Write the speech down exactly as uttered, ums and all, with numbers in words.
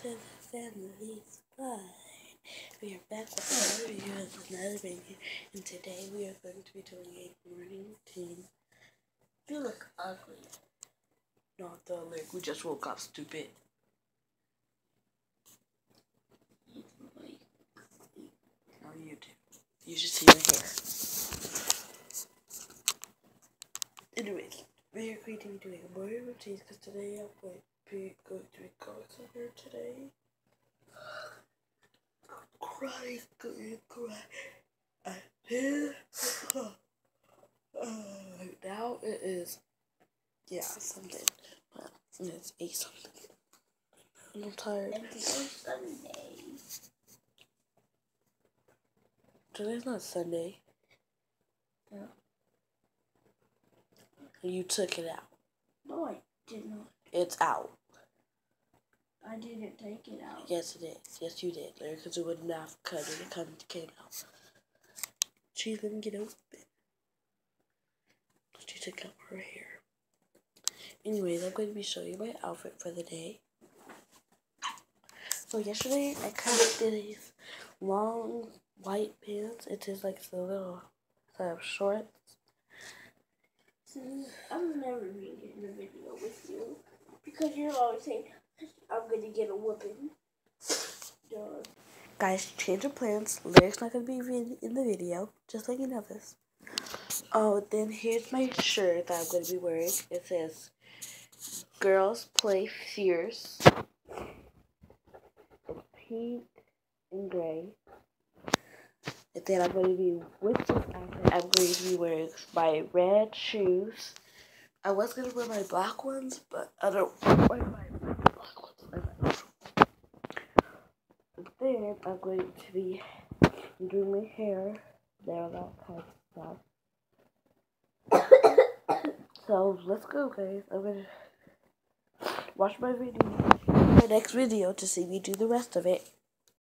to the family's fine. We are back with another video of another video, and today we are going to be doing a morning routine. You look ugly. Not the like we just woke up, stupid. No, you do. You should see your hair. Anyways, we are going to be doing a morning routine because today I'm going to be going to be going somewhere today. Crying, crying, crying. I did. Uh, now it is, yeah, something. Well, it's eight something. I'm tired. It's Sunday. Today's not Sunday. Yeah. You took it out. No, I did not. It's out. I didn't take it out. Yes, it is. Yes, you did. Because it wouldn't have cut it. It kind of came out. She's gonna get open. She took out her hair. Anyways, I'm going to be showing you my outfit for the day. So yesterday, I kind of did these long white pants. It is like the little set of shorts. I'm never being in the video with you because you're always saying I'm gonna get a whooping. Duh. Guys, change of plans. Lyric's not gonna be in the video. Just letting you know this. Oh, then here's my shirt that I'm gonna be wearing. It says "Girls Play Fierce." It's pink and gray. And then I'm going to be with this outfit. I'm going to be wearing my red shoes. I was going to wear my black ones, but I don't wear my black ones. And then I'm going to be doing my hair, there, that kind of stuff. So let's go, guys. I'm going to watch my video, my next video to see me do the rest of it.